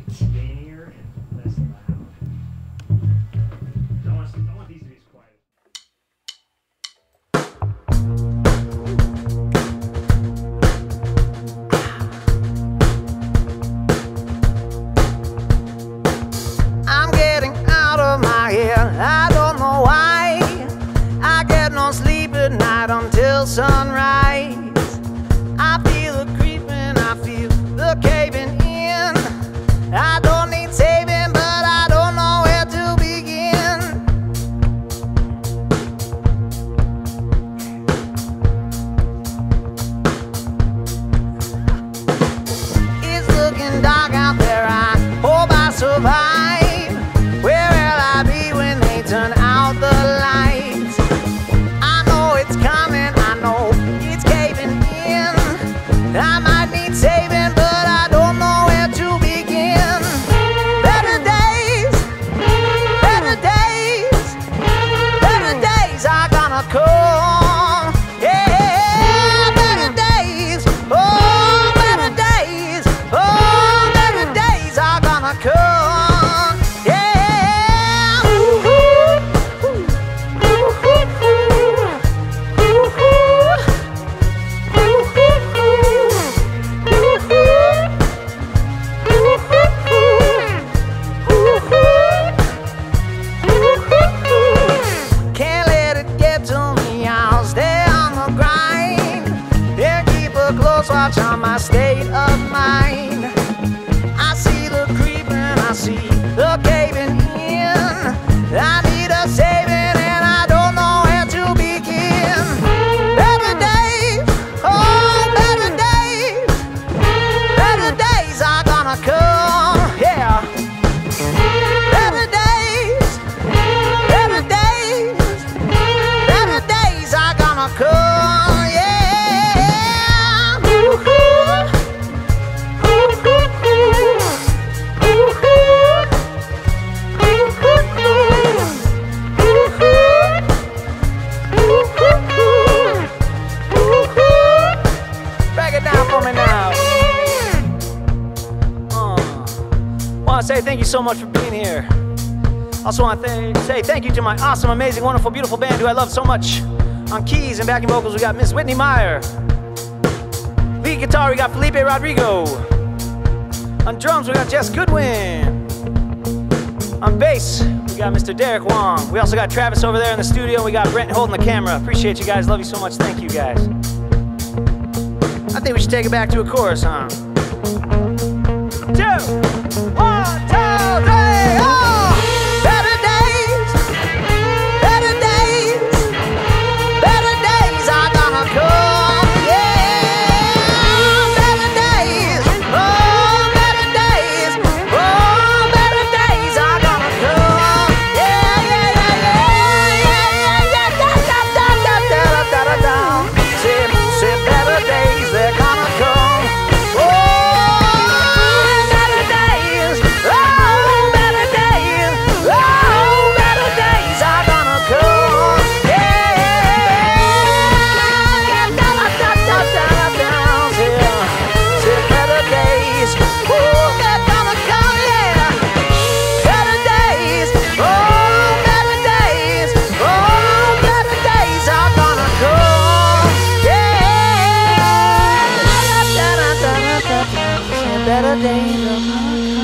skinnier and less loud. I want these to be as quiet. I'm getting out of my head, I don't know why. I get no sleep at night until sunrise. I feel the creeping, I feel the caving in. I don't need saving, but I don't know where to begin. It's looking dark out there, I hope I survive. Where will I be when they turn out the lights? I know it's coming, I know it's caving in. I might need saving, but I don't know where to begin. Better days, better days, better days are gonna come. Yeah, better days, oh, better days, oh, better days are gonna come. Yeah. Ooh, ooh, ooh, can't let it get to me, I'll stay on the grind. Yeah, keep a close watch on my state of mind. I see the creeping, I see the caving in. I need a saving and I don't know where to begin. Better days, oh, better days are gonna come, yeah. Better days, better days are gonna come, yeah. Ooh, break it down for me now. I want to say thank you so much for being here. Also want to say thank you to my awesome, amazing, wonderful, beautiful band who I love so much. On keys and backing vocals, we got Miss Whitney Myer. Lead guitar, we got Felipe Rodrigo. On drums, we got Goodwin. On bass, we got Mr. Derrick Wong. We also got Travis over there in the studio. We got Brent holding the camera. Appreciate you guys. Love you so much. Thank you guys. I think we should take it back to a chorus, huh? 2, 1, 2, 3, oh! Better days, better days, better days are gonna come, yeah. Better days, oh, better days, oh, better days are gonna come, yeah, yeah, yeah, yeah, yeah, yeah, yeah, say better days, they're gonna come, better days are gonna come.